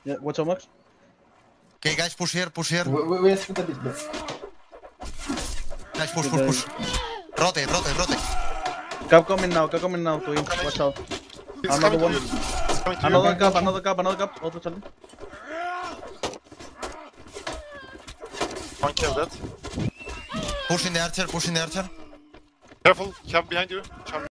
Yeah, watch out, Max. Okay, guys, push here, push here. Wait a bit, bro. Guys, push. Rotate. Cub coming now, twins. Watch out. He's Another coming to one. you. He's coming to Another cub. Also Charlie. you. One kill dead. Push in the archer. Careful, cab behind you. Cab